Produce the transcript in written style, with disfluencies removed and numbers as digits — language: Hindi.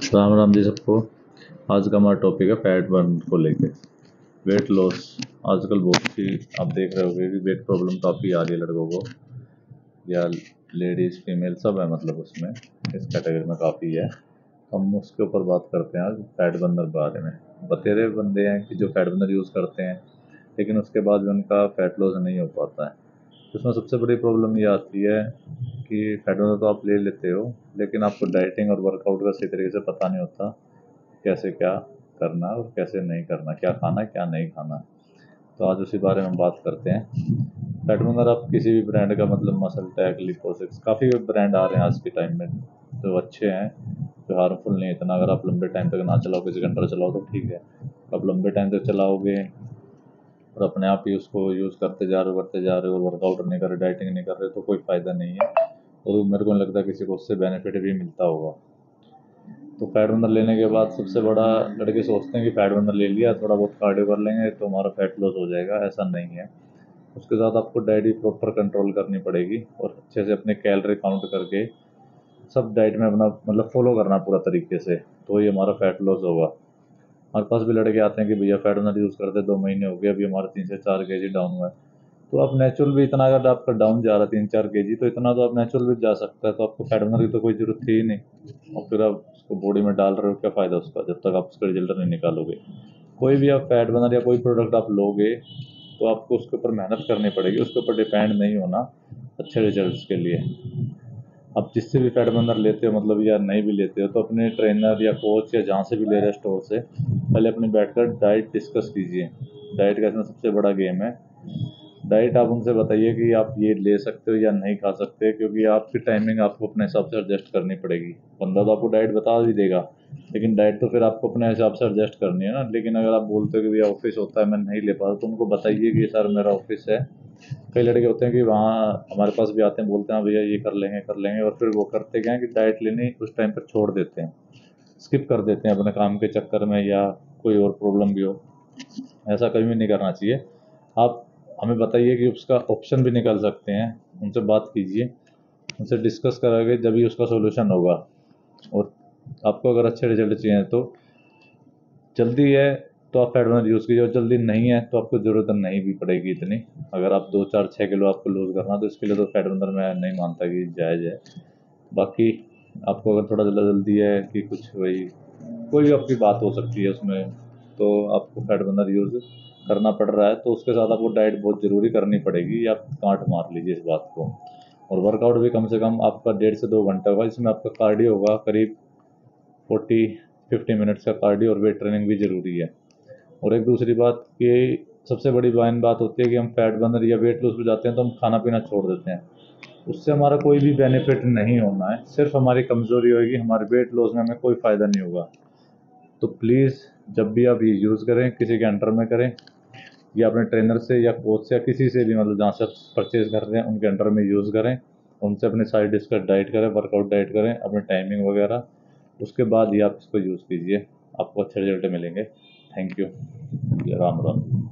राम राम जी सबको। आज का हमारा टॉपिक है फैट बर्न को लेके। वेट लॉस आजकल बहुत सी आप देख रहे होंगे कि वेट प्रॉब्लम काफ़ी आ रही है लड़कों को या लेडीज़ फीमेल सब है, मतलब उसमें इस कैटेगरी में काफ़ी है। हम उसके ऊपर बात करते हैं आज फैट बर्नर के बारे में। बतेरे बंदे हैं कि जो फैट बर्नर यूज़ करते हैं लेकिन उसके बाद भी उनका फैट लॉस नहीं हो पाता है। उसमें सबसे बड़ी प्रॉब्लम ये आती है कि फैट बर्नर तो आप ले लेते हो लेकिन आपको डाइटिंग और वर्कआउट का सही तरीके से पता नहीं होता, कैसे क्या करना और कैसे नहीं करना, क्या खाना क्या नहीं खाना। तो आज उसी बारे में हम बात करते हैं। फैट बर्नर आप किसी भी ब्रांड का, मतलब मसल टैक, लिपोसिक्स, काफ़ी ब्रांड आ रहे हैं आज के टाइम में तो अच्छे हैं, जो हार्मफुल नहीं इतना। अगर आप लंबे टाइम तक ना चलाओ, किसी घंटा चलाओ तो ठीक है। आप लंबे टाइम तक चलाओगे और अपने आप ही उसको यूज़ करते जा रहे हो, वर्कआउट नहीं कर रहे, डाइटिंग नहीं कर रहे तो कोई फ़ायदा नहीं है। और मेरे को नहीं लगता किसी को उससे बेनिफिट भी मिलता होगा। तो फैट बर्नर लेने के बाद सबसे बड़ा, लड़के सोचते हैं कि फैट बर्नर ले लिया, थोड़ा बहुत कार्डियो कर लेंगे तो हमारा फैट लॉस हो जाएगा। ऐसा नहीं है। उसके साथ आपको डाइट भी प्रॉपर कंट्रोल करनी पड़ेगी और अच्छे से अपने कैलोरी काउंट करके सब डाइट में अपना मतलब फॉलो करना पूरा तरीके से, तो ये हमारा फैट लॉस होगा। हमारे पास भी लड़के आते हैं कि भैया फैट बर्नर यूज़ करते 2 महीने हो गए, अभी हमारा 3 से 4 केजी डाउन हुआ है। तो आप नेचुरल भी इतना, अगर आपका डाउन जा रहा है 3-4 केजी, तो इतना तो आप नेचुरल भी जा सकता है, तो आपको फैट बर्नर की तो कोई ज़रूरत थी ही नहीं। और फिर आप उसको बॉडी में डाल रहे हो, क्या फ़ायदा उसका जब तक आप उसका रिजल्ट नहीं निकालोगे। कोई भी आप फैट बर्नर या कोई प्रोडक्ट आप लोगे तो आपको उसके ऊपर मेहनत करनी पड़ेगी, उसके ऊपर डिपेंड नहीं होना अच्छे रिजल्ट्स के लिए। आप जिससे भी फैट बर्नर लेते हो, मतलब या नहीं भी लेते हो, तो अपने ट्रेनर या कोच या जहाँ से भी ले रहे हैं स्टोर से, पहले अपने बैठकर डाइट डिस्कस कीजिए। डाइट का इसमें सबसे बड़ा गेम है। डाइट आप उनसे बताइए कि आप ये ले सकते हो या नहीं खा सकते, क्योंकि आपकी टाइमिंग आपको अपने हिसाब से एडजस्ट करनी पड़ेगी। बंदा तो आपको डाइट बता भी देगा लेकिन डाइट तो फिर आपको अपने हिसाब से एडजस्ट करनी है ना। लेकिन अगर आप बोलते हो कि भैया ऑफिस होता है मैं नहीं ले पाता, तो उनको बताइए कि सर मेरा ऑफिस है। कई लड़के होते हैं कि वहाँ हमारे पास भी आते हैं, बोलते हैं भैया ये कर लेंगे और फिर वो करते क्या है कि डाइट लेनी उस टाइम पर छोड़ देते हैं, स्किप कर देते हैं अपने काम के चक्कर में या कोई और प्रॉब्लम भी हो। ऐसा कभी भी नहीं करना चाहिए। आप हमें बताइए कि उसका ऑप्शन भी निकाल सकते हैं, उनसे बात कीजिए, उनसे डिस्कस करोगे जब भी उसका सोल्यूशन होगा। और आपको अगर अच्छे रिजल्ट चाहिए तो जल्दी है तो आप फैट बर्नर यूज़ कीजिए, और जल्दी नहीं है तो आपको ज़रूरत नहीं भी पड़ेगी इतनी। अगर आप 2-4-6 किलो आपको लूज़ करना तो इसके लिए तो फैट बर्नर मैं नहीं मानता कि जायज़ है। बाकी आपको अगर थोड़ा जल्दी है कि कुछ वही कोई भी आपकी बात हो सकती है उसमें, तो आपको फैट बर्नर यूज़ करना पड़ रहा है तो उसके साथ आपको डाइट बहुत ज़रूरी करनी पड़ेगी। आप कांट मार लीजिए इस बात को। और वर्कआउट भी कम से कम आपका 1.5 से 2 घंटा होगा, इसमें आपका कार्डियो होगा करीब 40-50 मिनट्स का कार्डियो, और वेट ट्रेनिंग भी ज़रूरी है। और एक दूसरी बात कि सबसे बड़ी मेन बात होती है कि हम फैट बर्नर या वेट लॉस पे जाते हैं तो हम खाना पीना छोड़ देते हैं। उससे हमारा कोई भी बेनिफिट नहीं होना है, सिर्फ हमारी कमज़ोरी होगी, हमारे वेट लॉस में हमें कोई फ़ायदा नहीं होगा। तो प्लीज़ जब भी आप ये यूज़ करें किसी के अंडर में करें, या अपने ट्रेनर से या कोच से या किसी से भी, मतलब जहाँ से आप परचेज़ कर रहे हैं उनके अंडर में यूज़ करें। उनसे अपने सारी डिस्कस डाइट करें, वर्कआउट डाइट करें, अपनी टाइमिंग वगैरह, उसके बाद ही आप इसको यूज़ कीजिए, आपको अच्छे रिजल्ट मिलेंगे। Thank you. राम राम।